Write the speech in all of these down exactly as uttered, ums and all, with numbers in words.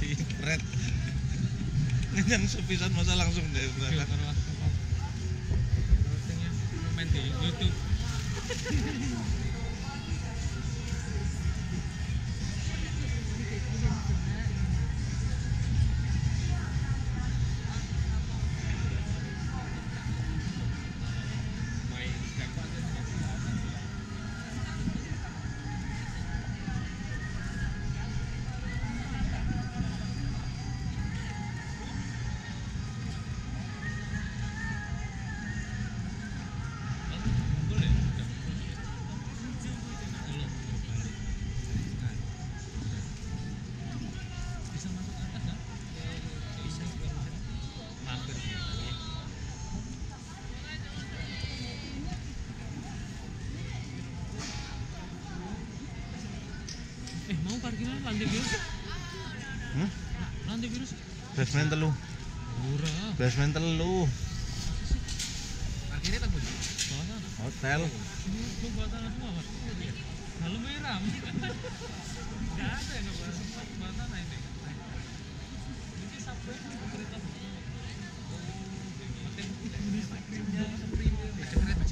Red. Yang sepisan masa langsung deh berangkat. Roastingnya komen di YouTube. Eh mau parkiran lantai virus? Hmm? Lantai virus? Basement telu. Ora. Basement telu. Parkirnya tak bunyi. Bawah Hotel. ini lu bawa tanah semua mas. Lalu merah. Enggak ada yang bawa bawa tanah ini. Ini sampai cerita. Ini krimnya krim. Keren aja.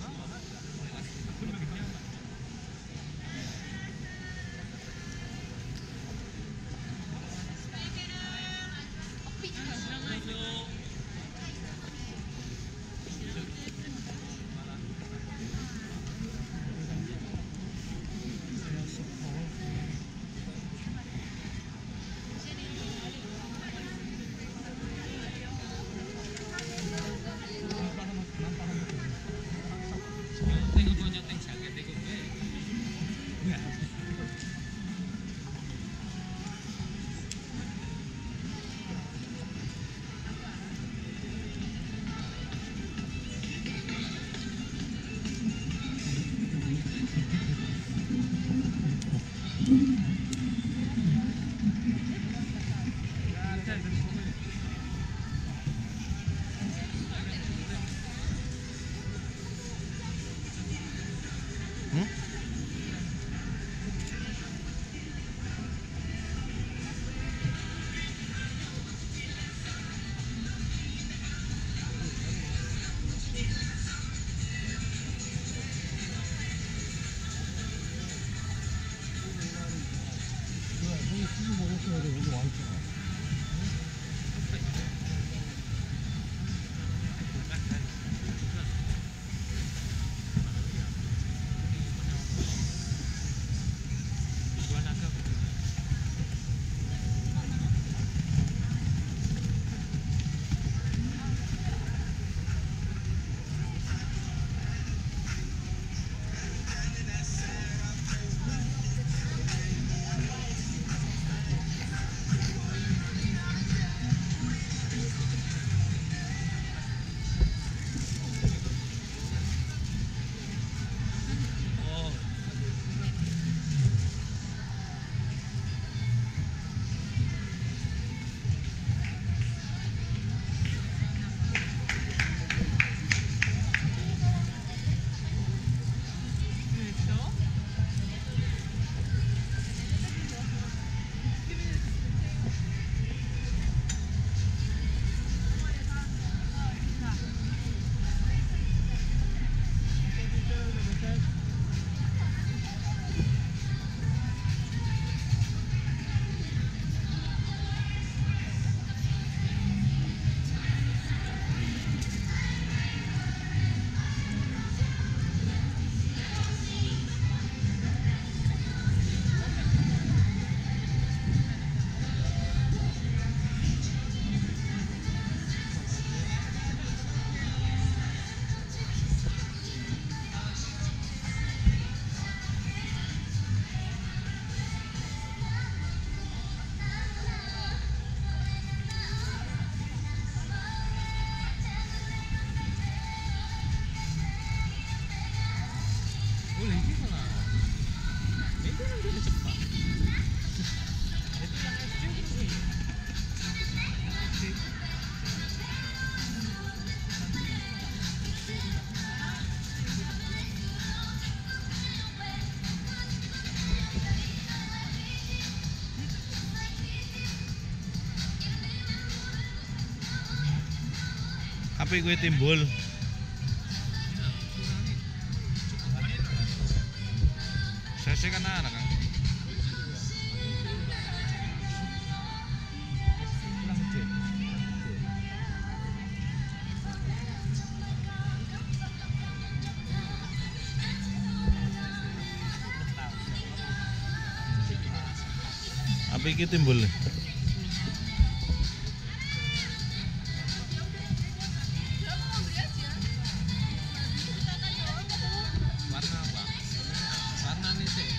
Hmm? api gue timbul. Saya kan anak kan. Api iki timbul. Warna apa? Warna nih sih.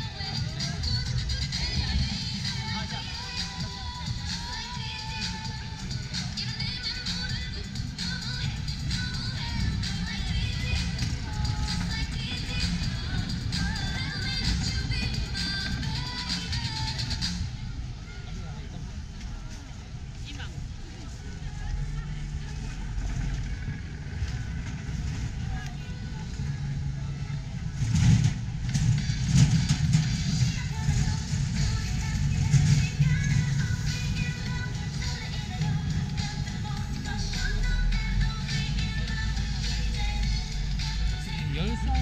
열살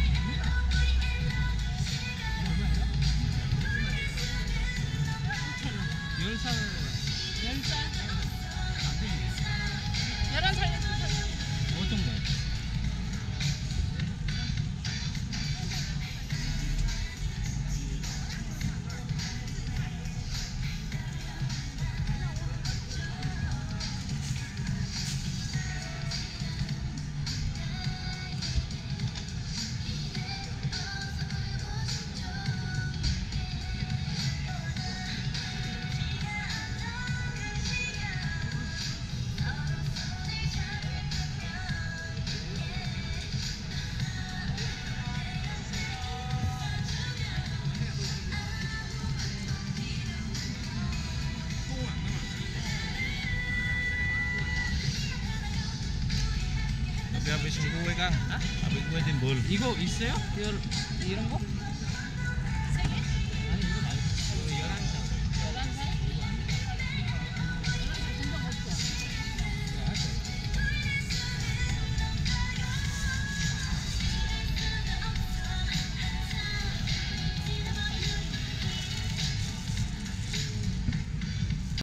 열살 열살? 안 되는데 열한 살, 열두 살. 어떤 거? Api api sungguh Kang. Hah? Api gue timbul. 이거 있어요? 이- 이런 거?